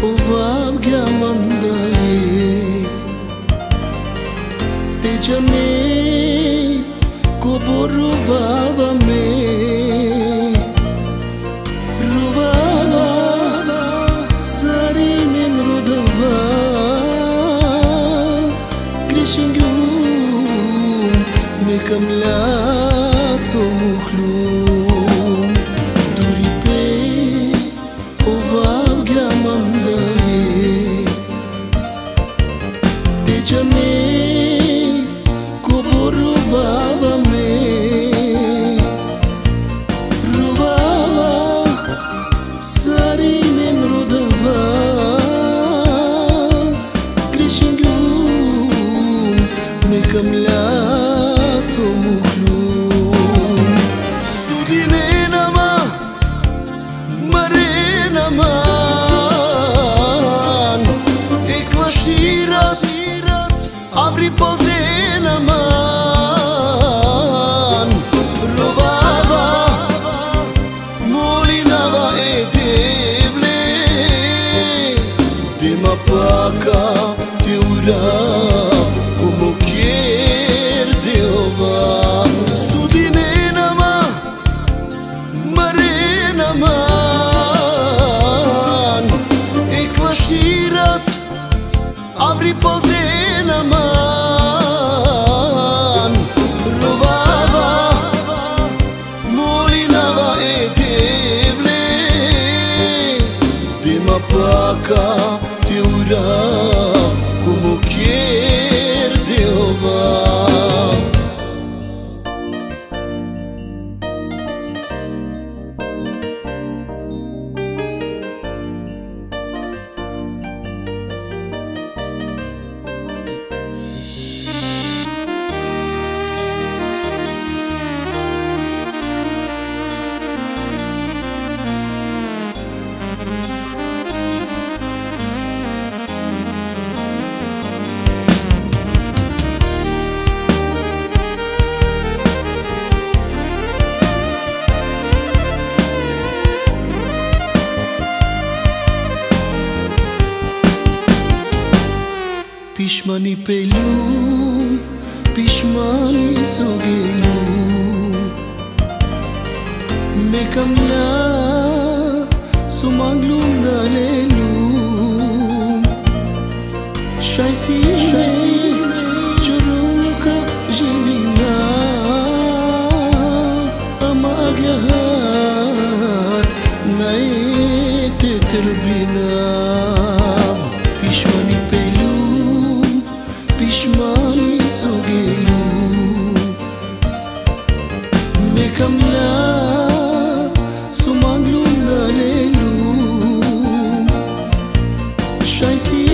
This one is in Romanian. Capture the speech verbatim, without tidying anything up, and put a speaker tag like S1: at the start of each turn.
S1: ovavgya mandaye te jane ko boruvava me ruvava sarine mrudava krishingum me kamla so mukhlum duri pe ovavgya mandaye te jane Ruvava me Ruvava sarine mrudava krishingum me kamla so mukhlum sudine nama mare naman ek vashirat avri polte naman Ruvava molinava e deble te mapaka te ura como quer Deova sudine nama mare naman ek vashirat avri polte naman Ruvava molinava e deble te mapaka te ura como quer Deova Pishmani pelum, pishmani sogelum me kamla sumanglum nalelum shaisi shaisi churuluka jivina amagyahar naite terbina pishmani Pishmani sogelum me kamla sumanglum nalelum shaisi